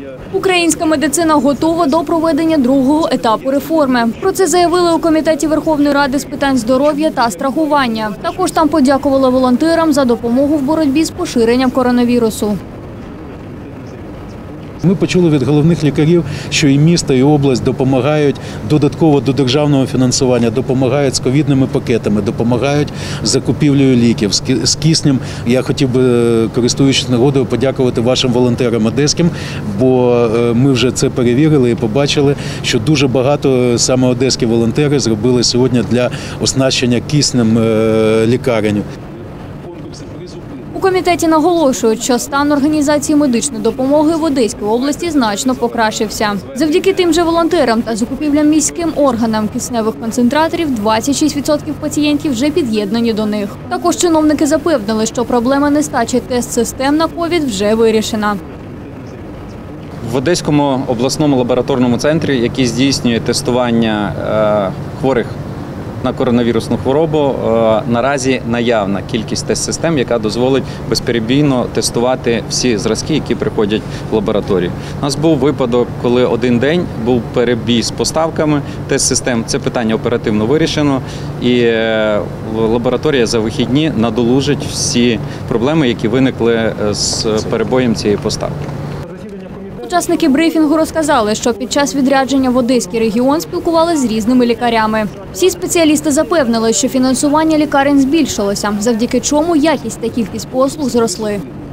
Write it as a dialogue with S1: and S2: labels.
S1: Українська медицина готова до проведення другого етапу реформи. Про це заявили у Комітеті Верховної Ради з питань здоров'я та страхування. Також там подякували волонтерам за допомогу в боротьбі з поширенням коронавірусу.
S2: Ми почули від головних лікарів, що і місто, і область допомагають додатково до державного фінансування, допомагають з ковідними пакетами, допомагають з закупівлею ліків, з киснем. Я хотів би, користуючись нагодою, подякувати вашим волонтерам одеським, бо ми вже це перевірили і побачили, що дуже багато саме одеські волонтери зробили сьогодні для оснащення киснем лікарень.
S1: У комітеті наголошують, що стан організації медичної допомоги в Одеській області значно покращився. Завдяки тим же волонтерам та закупівлям міським органам кисневих концентраторів 26% пацієнтів вже під'єднані до них. Також чиновники запевнили, що проблема нестачі тест-систем на ковід вже вирішена.
S3: В Одеському обласному лабораторному центрі, який здійснює тестування хворих на коронавірусну хворобу, наразі наявна кількість тест-систем, яка дозволить безперебійно тестувати всі зразки, які приходять в лабораторію. У нас був випадок, коли один день був перебій з поставками тест-систем. Це питання оперативно вирішено, і лабораторія за вихідні надолужить всі проблеми, які виникли з перебоєм цієї поставки.
S1: Учасники брифінгу розказали, що під час відрядження в Одеський регіон спілкувалися з різними лікарями. Всі спеціалісти запевнили, що фінансування лікарень збільшилося, завдяки чому якість та кількість послуг зросли.